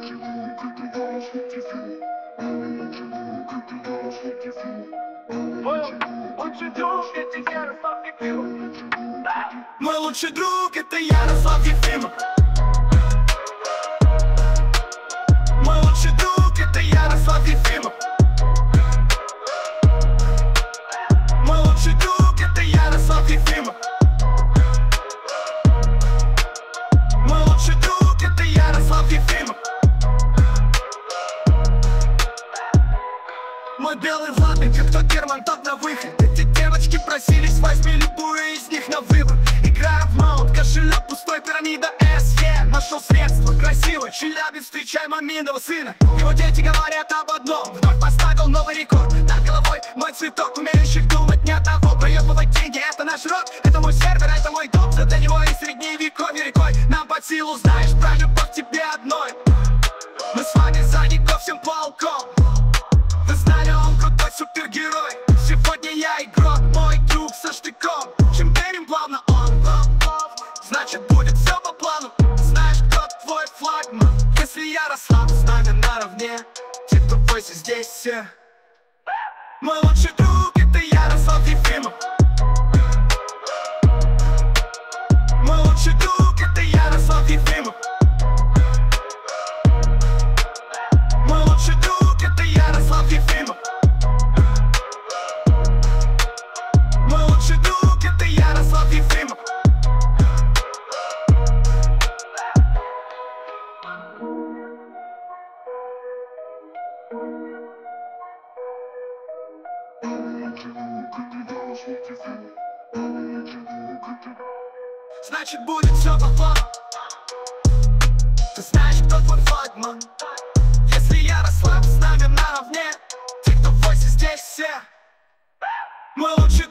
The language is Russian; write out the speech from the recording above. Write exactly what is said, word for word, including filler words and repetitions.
Мой лучший друг — это Ярослав Ефимов. Мой лучший друг — это Ярослав Ефимов. Мой лучший друг — это Ярослав Ефимов. Мой лучший друг — это Ярослав Ефимов. Мой белый Владик, как тот Германтов на выход. Эти девочки просились, возьми любую из них на выбор. Играю в маунт, кошелек пустой, пирамида эс е. Нашел средства, красивый Челябинск, встречай маминого сына. Его дети говорят об одном: вновь поставил новый рекорд. Над головой мой цветок, умеющих думать не одного. Проебывать деньги — это наш род, это мой сервер, это мой дом. За для него и средневековье рекой нам под силу, знаешь, про любовь тебе одной. Мы с вами за него всем полком. Вы знали, он крутой супергерой. Сегодня я игрок, мой друг со штыком. Чем верим плавно он, значит будет все по плану. Знаешь, кто твой флагман? Если Ярослав с нами наравне, те, кто в войсе, здесь все. Мой лучший друг — это Ярослав Ефимов. Мой лучший друг — это Ярослав Ефимов. Мой лучший друг — это Ярослав Ефимов. Мой лучший друг — это Ярослав Ефимов. Значит будет все по плану. Ты знаешь, кто твой флагман? Если Ярослав с нами наравне, те, кто в войсе, здесь все. Мой лучший